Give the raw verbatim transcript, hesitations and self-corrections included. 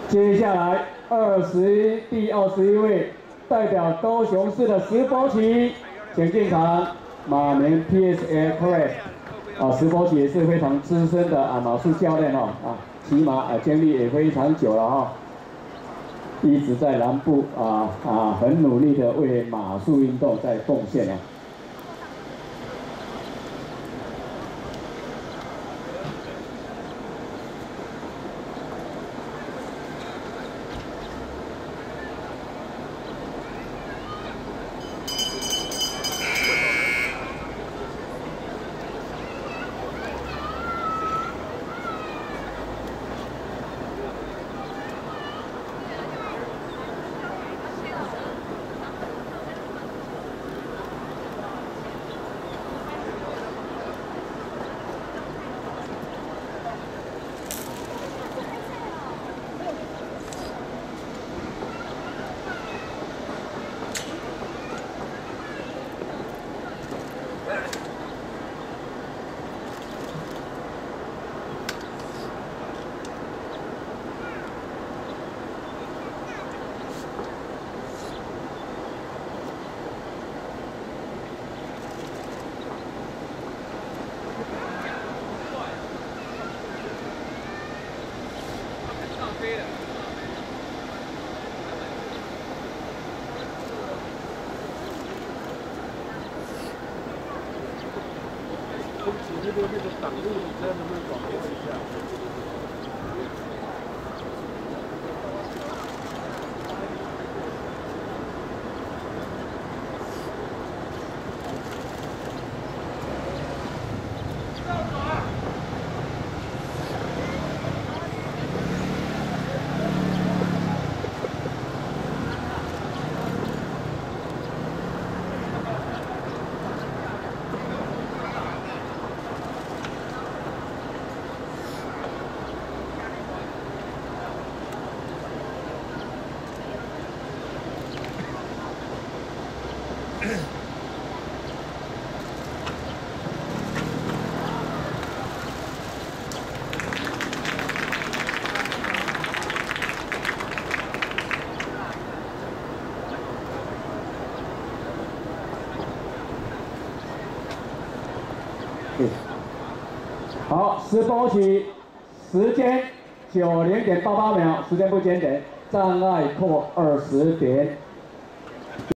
接下来二十第二十一位代表高雄市的石波旗，请进场。马年 P S A Crest 啊，石波旗也是非常资深的啊马术教练哦啊，骑马啊经历也非常久了哈、哦，一直在南部啊啊很努力的为马术运动在贡献啊。 这边那个挡路，你看能不能转变一下？ 好，石波旗，时间九零点八八秒，时间不间点，障碍破二十点。